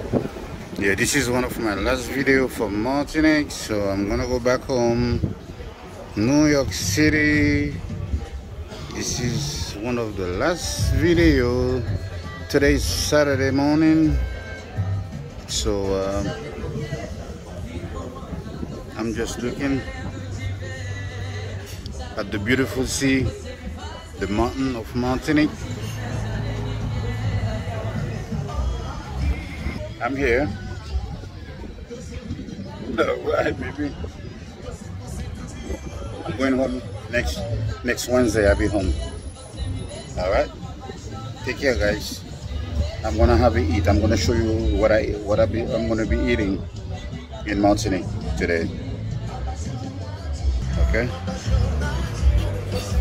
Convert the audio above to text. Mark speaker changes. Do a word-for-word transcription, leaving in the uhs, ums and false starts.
Speaker 1: Yeah, this is one of my last video for Martinique, so I'm gonna go back home, New York City. This is one of the last video. Today is Saturday morning, so uh, I'm just looking at the beautiful sea, the mountain of Martinique. I'm here. Alright, baby. I'm going home next next Wednesday. I'll be home. Alright. Take care, guys. I'm gonna have a eat. I'm gonna show you what I what I be I'm gonna be eating in Martinique today. Okay.